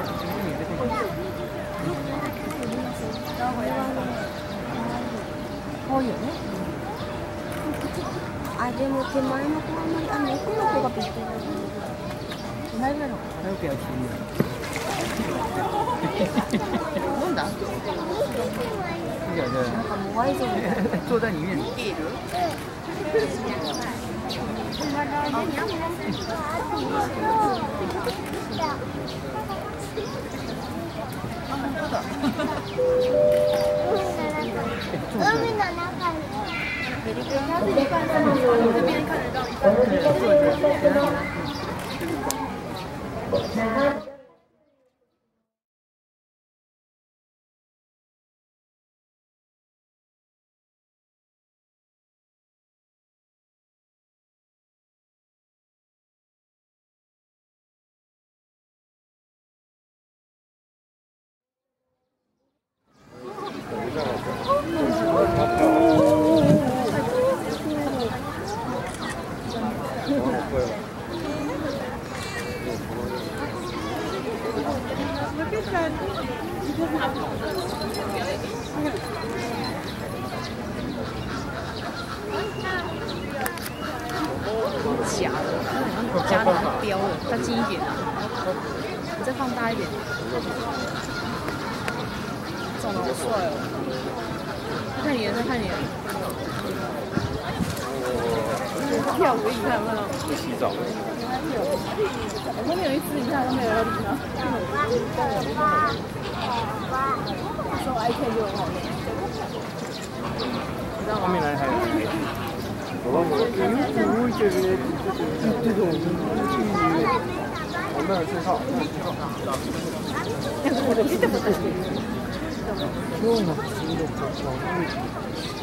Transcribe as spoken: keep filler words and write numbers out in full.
こういうね。あ、でも手前の子はあんまり、あの奥の子がぴったりだね。大丈夫なの？早くやってみよう。飲んだ？いやいや。なんかもうワイズみたいな。坐在里面。ビール？海の中に。这边看得到一半。夹的，夹的很刁的，再近一点啊，你再放大一点，长得好帅哦！看你的，再看你的，跳舞，你看有没有？ 去洗澡。 后面有一只，你看都没有要理它。说 I K 就很好用，你知道吗？ 后面来还有一个。我我我我这边这种我们有信号，我的记得不得。今日の不思議の